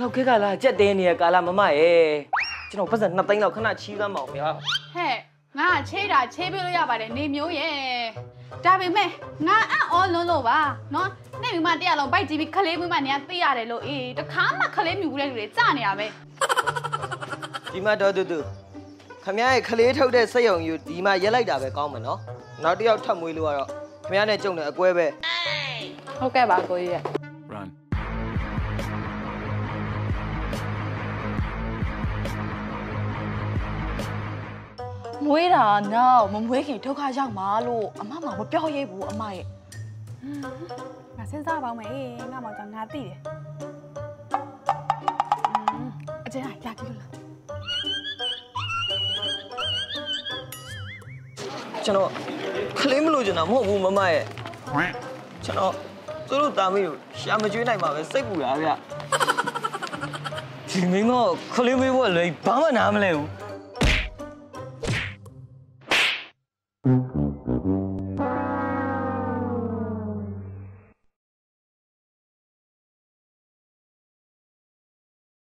လောက်ခေတ်ကလာကြက်တဲနေရကာလာမမရဲ့ကျွန်တော်ပတ်စံ2သိန်းလောက်ခဏချီးကမ်းမအောင်ဗျာဟဲ့ငါချေးတာချေးပေးလို့ရပါတယ်နေမျိုးရဲ့ဒါပေမဲ့ငါအံ့ဩလုံးလို့ပါနော်နေမိမ100လုံးပိုက်ကြည့်ပြီးခလေးမိမနေရသိရတယ်လို့အေးတခါမှခလေးမြူဘူးတဲ့လူတွေစနေရပဲဒီမှာတော့တူခမရဲ့ခလေးထုတ်တဲ့စက်ရုံယူဒီမှာရက်လိုက်တာပဲကောင်းမှာနော်နောက်တစ်ယောက်ထပ်မွေးလို့ကတော့ခမနဲ့ကြုံတယ်အကွဲပဲဟုတ်ကဲ့ပါကိုကြီးရဲ့ Run မွေးတာနောက်မမွေးခင်ဒုက္ခရောက်မှာလို့အမမပြောရဲဘူးအမရဲ့ငါစဉ်းစားပါမယ်ငါမှတော့ငါသိတယ်အကျဉ်းရကြည့်လို့လားကျွန်တော်ခလေးမလို့ကျွန်တော်မဟုတ်ဘူးမမရဲ့ကျွန်တော်သူတို့တာမီးကိုရှာမကျွေးနိုင်ပါပဲစိတ်ပူတာဗျဒီမင်းကခလေးမေးဖို့လေဘာမှနားမလဲဘူး